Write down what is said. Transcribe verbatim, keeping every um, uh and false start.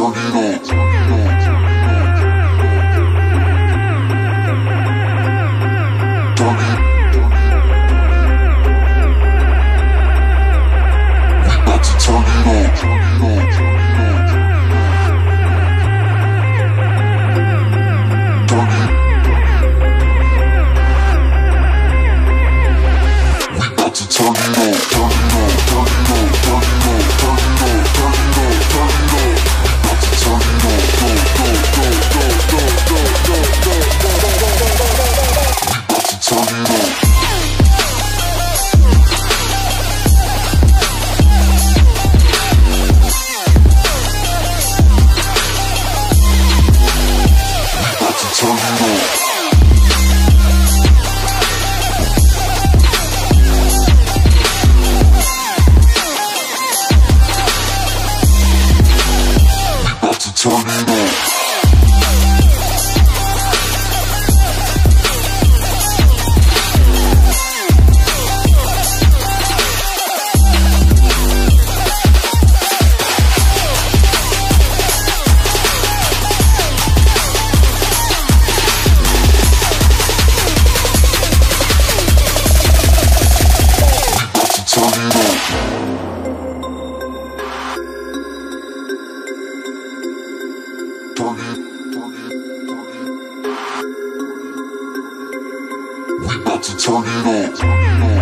turn it on. Turn it. We about to turn it on. Turn it. We about to turn it on. Turn it on. Turn it on. Turn it on. Turn it on. Turn it on. Turn it on. We about to turn it on. Go, go, go, go, go, go, go, go, go, go, go, go, go. We about to turn it on. Turn it on. We about to turn it on. Turn it, turn it, turn it. We about to turn it on.